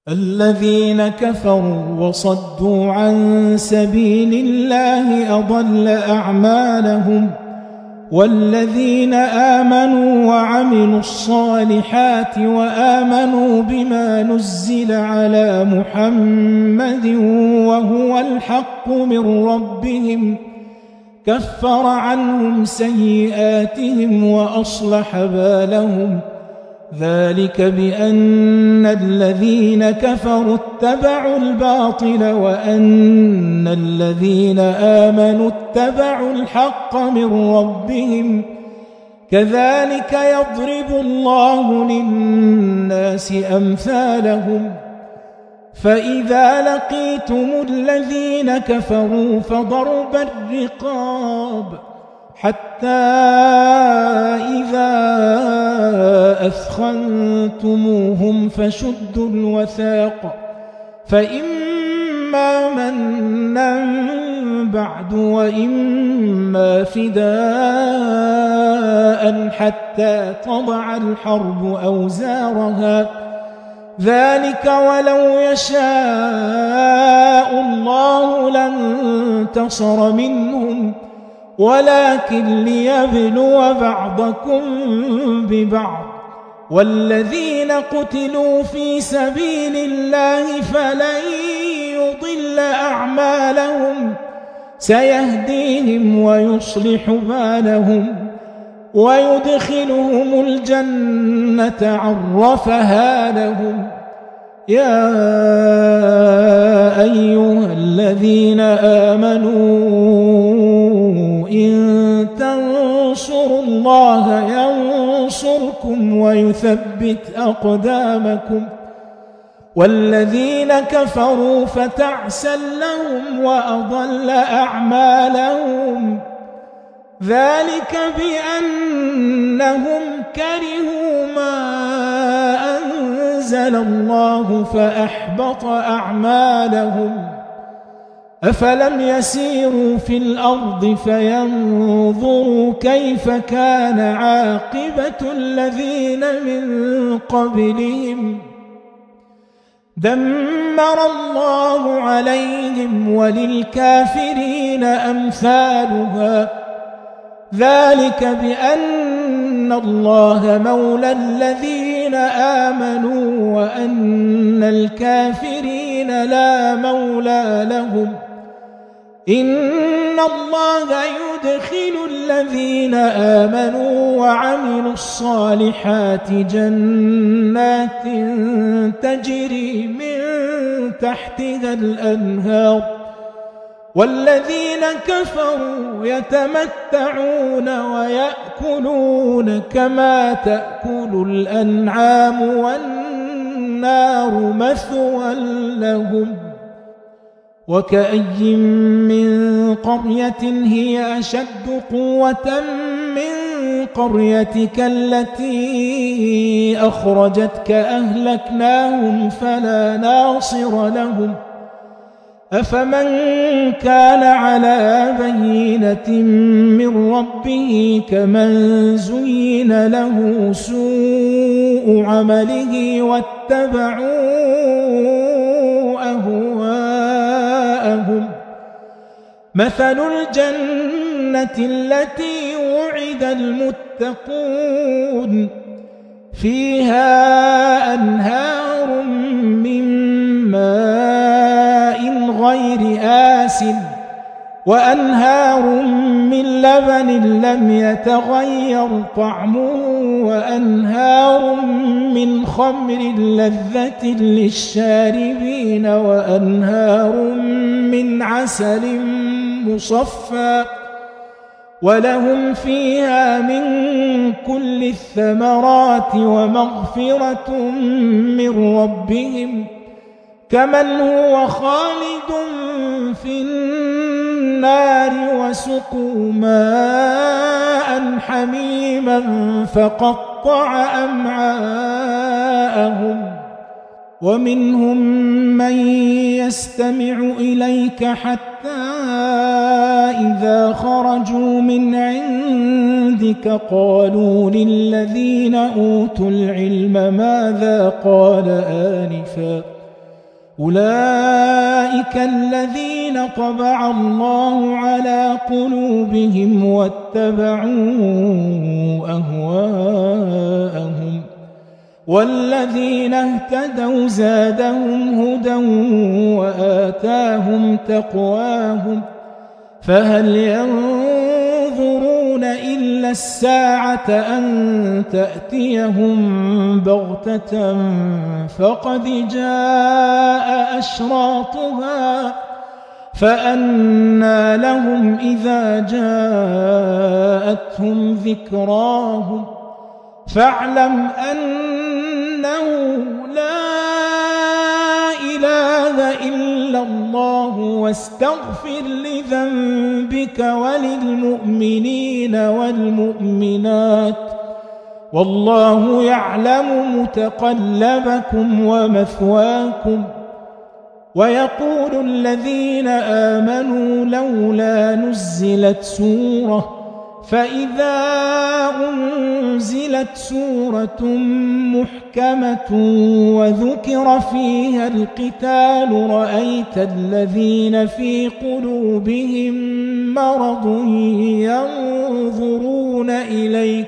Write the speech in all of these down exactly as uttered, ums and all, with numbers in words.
الذين كفروا وصدوا عن سبيل الله أضل أعمالهم والذين آمنوا وعملوا الصالحات وآمنوا بما نزل على محمد وهو الحق من ربهم كفر عنهم سيئاتهم وأصلح بالهم ذلك بأن الذين كفروا اتبعوا الباطل وأن الذين آمنوا اتبعوا الحق من ربهم كذلك يضرب الله للناس أمثالهم فإذا لقيتم الذين كفروا فضرب الرقاب حتى إذا أثخنتموهم فشدوا الوثاق فإما منا بعد وإما فداء حتى تضع الحرب أوزارها ذلك ولو يشاء الله لانتصر منهم ولكن ليبلو بعضكم ببعض والذين قتلوا في سبيل الله فلن يضل أعمالهم سيهديهم ويصلح بالهم ويدخلهم الجنة عرفها لهم يا أيها الذين آمنوا إن تنصروا الله ينصركم ويثبت أقدامكم والذين كفروا فتعسا لهم وأضل أعمالهم ذلك بأنهم كرهوا ما أنزل الله فأحبط أعمالهم أفلم يسيروا في الأرض فينظروا كيف كان عاقبة الذين من قبلهم دمر الله عليهم وللكافرين أمثالها ذلك بأن الله مولى الذين آمنوا وأن الكافرين لا مولى لهم إن الله يدخل الذين آمنوا وعملوا الصالحات جنات تجري من تحتها الأنهار والذين كفروا يتمتعون ويأكلون كما تأكل الأنعام والنار مثوى لهم وكأي من قرية هي أشد قوة من قريتك التي أخرجتك أهلكناهم فلا ناصر لهم أفمن كان على بينة من ربه كمن زين له سوء عمله واتبعوا أهواءهم مثل الجنة التي وعد المتقون فيها أنهار من ماء غير آسٍ وأنهار من لبن لم يتغير طعمه وأنهار من خمر لذة للشاربين وأنهار من عسل مصفى ولهم فيها من كل الثمرات ومغفرة من ربهم كمن هو خالد في النار وسقوا ماء حميما فقطع أمعاءهم ومنهم من يستمع إليك حتى إذا خرجوا من عندك قالوا للذين أوتوا العلم ماذا قال آنفا أولئك الذين طبع الله على قلوبهم واتبعوا أهواءهم والذين اهتدوا زادهم هدى وآتاهم تقواهم فهل ينظرون إلا الساعة أن تأتيهم بغتة فقد جاء أشراطها فأنى لهم إذا جاءتهم ذكراهم فاعلم أنه لا إله إلا الله واستغفر لذنبك وللمؤمنين والمؤمنات والله يعلم متقلبكم ومثواكم. ويقول الذين آمنوا لولا نزلت سورة فإذا أنزلت سورة محكمة وذكر فيها القتال رأيت الذين في قلوبهم مرض ينظرون إليك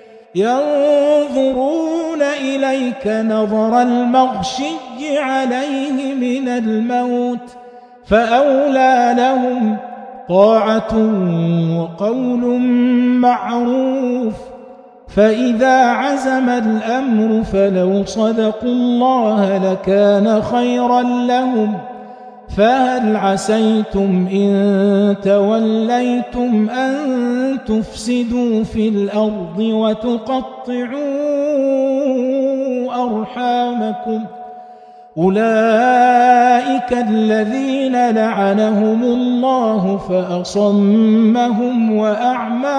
ينظرون إليك نظر المغشي عليه من الموت فأولى لهم طاعة وقول معروف. فإذا عزم الأمر فلو صدقوا الله لكان خيرا لهم فهل عسيتم إن توليتم أن تفسدوا في الأرض وتقطعوا أرحامكم أولئك الذين لعنهم الله فأصمهم وأعمى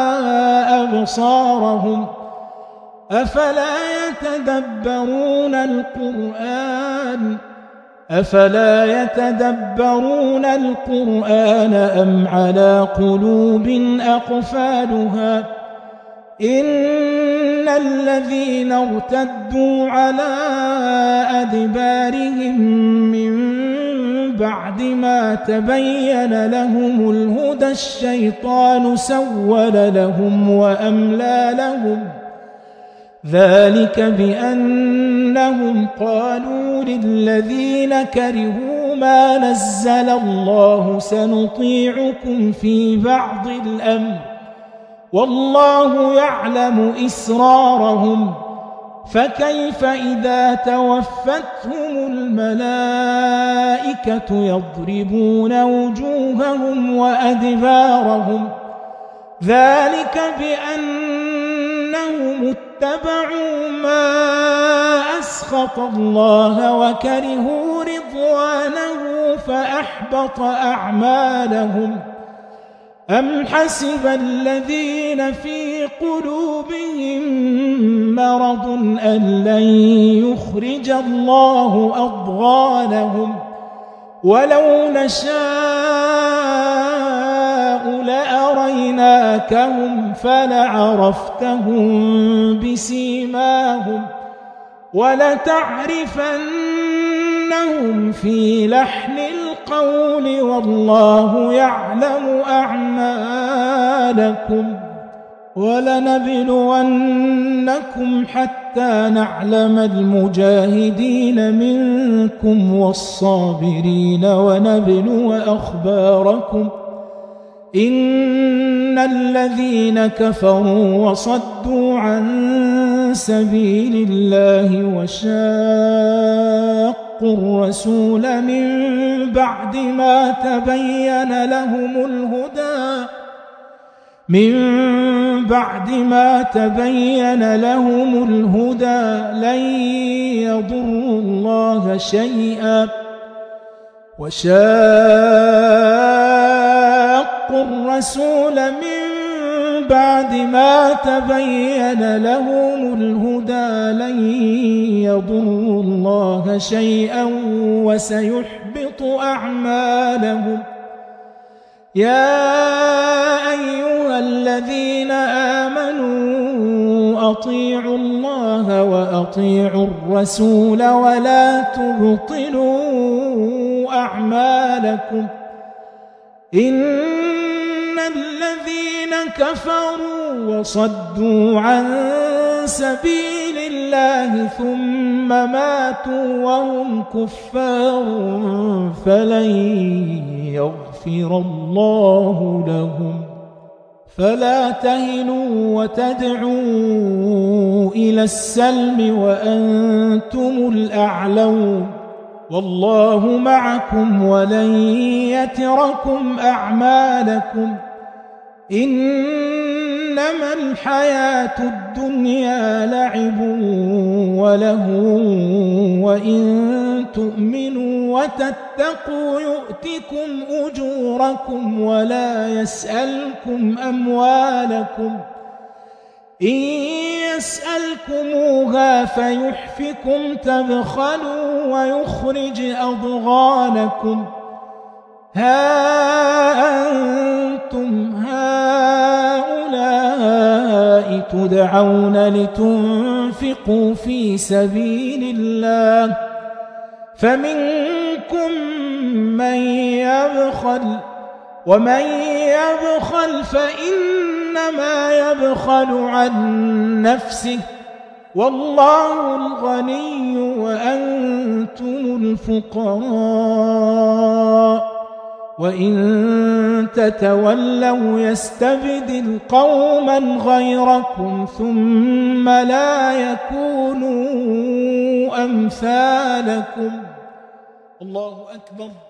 أبصارهم أفلا يتدبرون القرآن أفلا يتدبرون القرآن أم على قلوب أقفالها إن الذين ارتدوا على أدبارهم من بعد ما تبين لهم الهدى الشيطان سول لهم وأملى لهم ذلك بأنهم قالوا للذين كرهوا ما نزل الله سنطيعكم في بعض الأمر والله يعلم إسرارهم فكيف إذا توفتهم الملائكة يضربون وجوههم وأدبارهم ذلك بأنهم اتبعوا ما أسخط الله وكرهوا رضوانه فأحبط أعمالهم أم حسب الذين في قلوبهم مرض أن لن يخرج الله أضغانهم ولو نشاء لأريناكهم فلعرفتهم بسيماهم ولتعرفنهم في لحن القول والله يعلم أعمالكم ولنبلونكم حتى نعلم المجاهدين منكم والصابرين ونبلو أخباركم إن الذين كفروا وصدوا عن سبيل الله وشاقوا الرسول من بعد ما تبين لهم الهدى من بعد ما تبين لهم الهدى لن يضروا الله شيئا وشاقوا الرسول من بعد ما تبين لهم الهدى لن يضروا الله شيئا وسيحبط أعمالهم. يا أيها الذين آمنوا وأطيعوا الله وأطيعوا الرسول ولا تبطلوا أعمالكم إن الذين كفروا وصدوا عن سبيل الله ثم ماتوا وهم كفار فلن يغفر الله لهم فلا تهنوا وتدعوا إلى السلم وأنتم الأعلون والله معكم ولن يتركم أعمالكم إنما الحياة الدنيا لعب ولهو وإن تؤمنوا وتتقوا يؤتكم أجوركم ولا يسألكم أموالكم إن يسألكموها فيحفكم تبخلوا ويخرج أضغانكم ها أنتم هؤلاء تدعون لتنفقوا في سبيل الله فمنكم من يبخل ومن يبخل فإنما يبخل عن نفسه والله الغني وأنتم الفقراء وإن تتولوا يستبدل قوما غيركم ثم لا يكونوا أمثالكم الله أكبر.